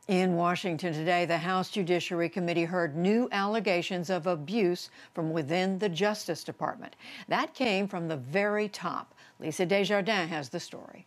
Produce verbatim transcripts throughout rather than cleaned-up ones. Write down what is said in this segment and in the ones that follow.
In Washington today, the House Judiciary Committee heard new allegations of abuse from within the Justice Department. That came from the very top. Lisa Desjardins has the story.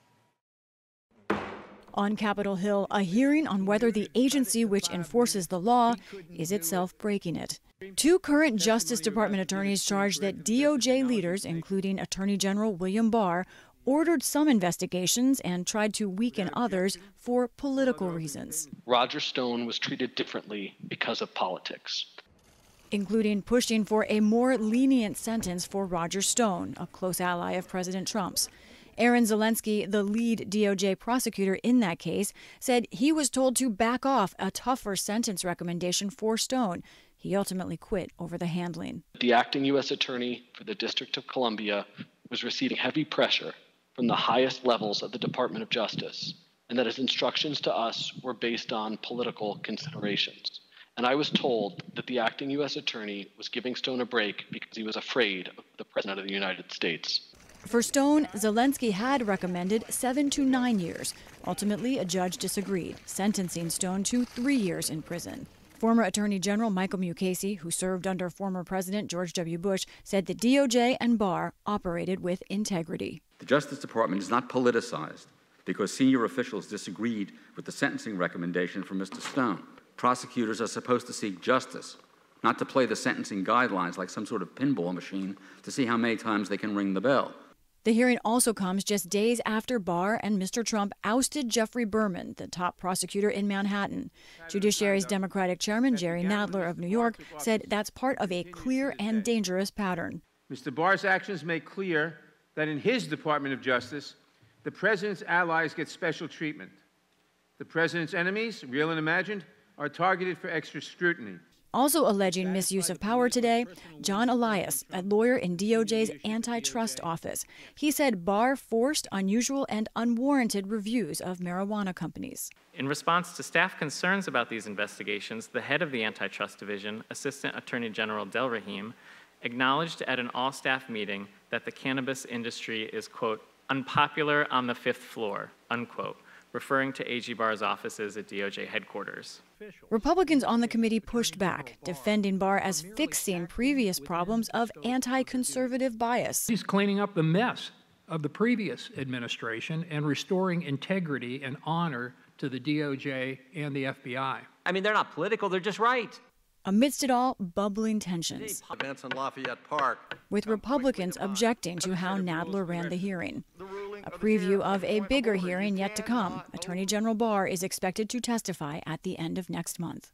On Capitol Hill, a hearing on whether the agency which enforces the law is itself breaking it. Two current Justice Department attorneys charged that D O J leaders, including Attorney General William Barr, ordered some investigations and tried to weaken others for political reasons. Roger Stone was treated differently because of politics, including pushing for a more lenient sentence for Roger Stone, a close ally of President Trump's. Aaron Zelensky, the lead D O J prosecutor in that case, said he was told to back off a tougher sentence recommendation for Stone. He ultimately quit over the handling. The acting U S attorney for the District of Columbia was receiving heavy pressure from the highest levels of the Department of Justice, and that his instructions to us were based on political considerations. And I was told that the acting U S attorney was giving Stone a break because he was afraid of the President of the United States. For Stone, Zelensky had recommended seven to nine years. Ultimately, a judge disagreed, sentencing Stone to three years in prison. Former Attorney General Michael Mukasey, who served under former President George W. Bush, said the D O J and Barr operated with integrity. The Justice Department is not politicized because senior officials disagreed with the sentencing recommendation from Mister Stone. Prosecutors are supposed to seek justice, not to play the sentencing guidelines like some sort of pinball machine to see how many times they can ring the bell. The hearing also comes just days after Barr and Mister Trump ousted Jeffrey Berman, the top prosecutor in Manhattan. Judiciary's Democratic chairman, Jerry Nadler of New York, said that's part of a clear and dangerous pattern. Mister Barr's actions make clear that in his Department of Justice, the president's allies get special treatment. The president's enemies, real and imagined, are targeted for extra scrutiny. Also alleging misuse of power today, John Elias, a lawyer in D O J's antitrust office. He said Barr forced unusual and unwarranted reviews of marijuana companies. In response to staff concerns about these investigations, the head of the Antitrust Division, Assistant Attorney General Del Rahim, acknowledged at an all-staff meeting that the cannabis industry is, quote, unpopular on the fifth floor, unquote, referring to A G Barr's offices at D O J headquarters. Republicans on the committee pushed back, defending Barr as fixing previous problems of anti-conservative bias. He's cleaning up the mess of the previous administration and restoring integrity and honor to the D O J and the F B I. I mean, they're not political, they're just right. Amidst it all, bubbling tensions, events in Lafayette Park, with Republicans objecting to how Nadler ran the hearing. A preview of a bigger hearing yet to come. Attorney General Barr is expected to testify at the end of next month.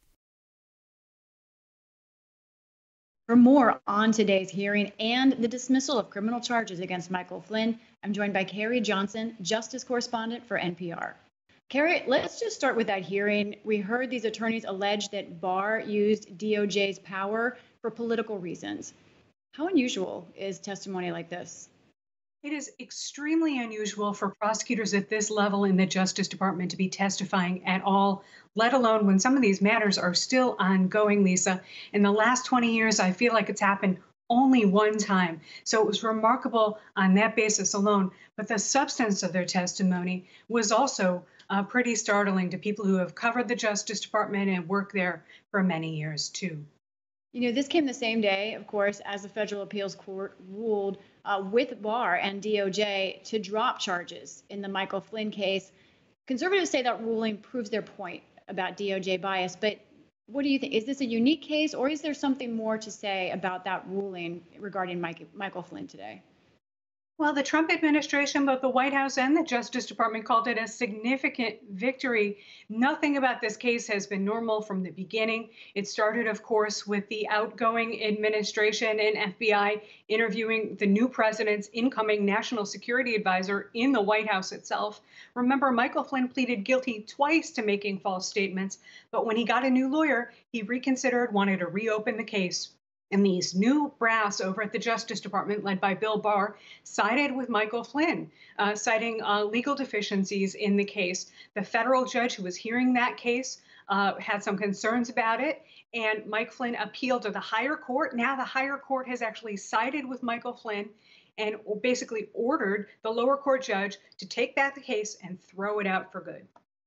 For more on today's hearing and the dismissal of criminal charges against Michael Flynn, I'm joined by Carrie Johnson, Justice Correspondent for N P R. Carrie, let's just start with that hearing. We heard these attorneys allege that Barr used D O J's power for political reasons. How unusual is testimony like this? It is extremely unusual for prosecutors at this level in the Justice Department to be testifying at all, let alone when some of these matters are still ongoing, Lisa. In the last twenty years, I feel like it's happened only one time. So it was remarkable on that basis alone. But the substance of their testimony was also uh, pretty startling to people who have covered the Justice Department and worked there for many years, too. You know, this came the same day, of course, as the Federal Appeals Court ruled uh, with Barr and D O J to drop charges in the Michael Flynn case. Conservatives say that ruling proves their point about D O J bias, but what do you think? Is this a unique case, or is there something more to say about that ruling regarding Mike, Michael Flynn today? Well, the Trump administration, both the White House and the Justice Department, called it a significant victory. Nothing about this case has been normal from the beginning. It started, of course, with the outgoing administration and F B I interviewing the new president's incoming national security advisor in the White House itself. Remember, Michael Flynn pleaded guilty twice to making false statements, but when he got a new lawyer, he reconsidered, wanted to reopen the case. And these new brass over at the Justice Department, led by Bill Barr, sided with Michael Flynn, uh, citing uh, legal deficiencies in the case. The federal judge who was hearing that case uh, had some concerns about it, and Mike Flynn appealed to the higher court. Now the higher court has actually sided with Michael Flynn and basically ordered the lower court judge to take back the case and throw it out for good.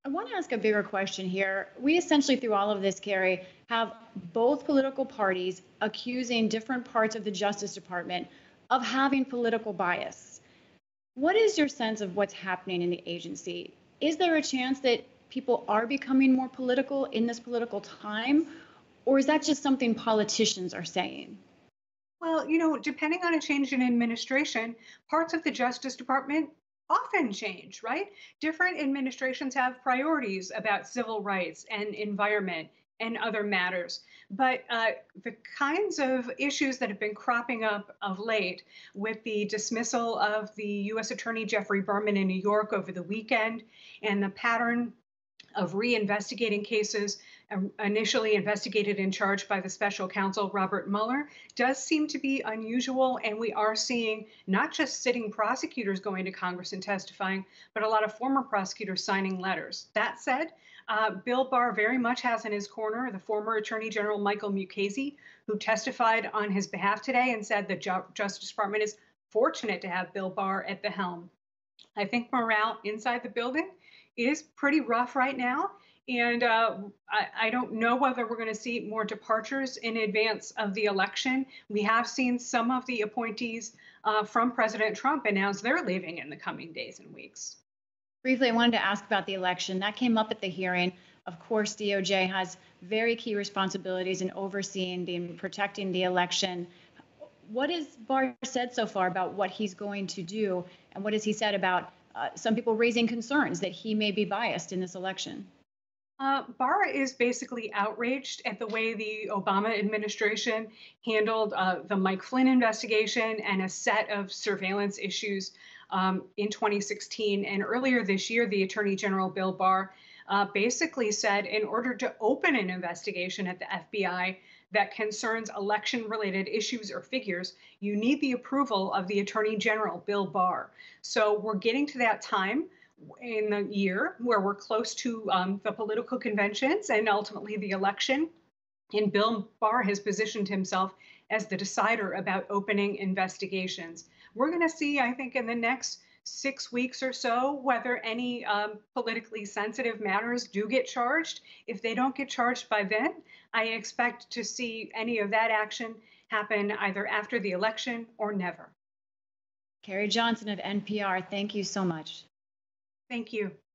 I want to ask a bigger question here. We essentially, through all of this, Carrie, have both political parties accusing different parts of the Justice Department of having political bias. What is your sense of what's happening in the agency? Is there a chance that people are becoming more political in this political time, or is that just something politicians are saying? Well, you know, depending on a change in administration, parts of the Justice Department often change, right? Different administrations have priorities about civil rights and environment and other matters. But uh, the kinds of issues that have been cropping up of late, with the dismissal of the U S Attorney Jeffrey Berman in New York over the weekend, and the pattern of reinvestigating cases um, initially investigated and charged by the special counsel Robert Mueller, does seem to be unusual. And we are seeing not just sitting prosecutors going to Congress and testifying, but a lot of former prosecutors signing letters. That said, uh, Bill Barr very much has in his corner the former Attorney General Michael Mukasey, who testified on his behalf today and said the Ju- Justice Department is fortunate to have Bill Barr at the helm. I think morale inside the building is pretty rough right now. And uh, I, I don't know whether we're going to see more departures in advance of the election. We have seen some of the appointees uh, from President Trump announce they're leaving in the coming days and weeks. Briefly, I wanted to ask about the election. That came up at the hearing. Of course, D O J has very key responsibilities in overseeing the, and protecting the election. What has Barr said so far about what he's going to do? And what has he said about uh, some people raising concerns that he may be biased in this election? Uh, Barr is basically outraged at the way the Obama administration handled uh, the Mike Flynn investigation and a set of surveillance issues um, in twenty sixteen. And earlier this year, the Attorney General Bill Barr uh, basically said in order to open an investigation at the F B I that concerns election-related issues or figures, you need the approval of the Attorney General, Bill Barr. So we're getting to that time in the year where we're close to um, the political conventions and ultimately the election. And Bill Barr has positioned himself as the decider about opening investigations. We're going to see, I think, in the next six weeks or so, whether any um, politically sensitive matters do get charged. If they don't get charged by then, I expect to see any of that action happen either after the election or never. Carrie Johnson of N P R, thank you so much. Thank you.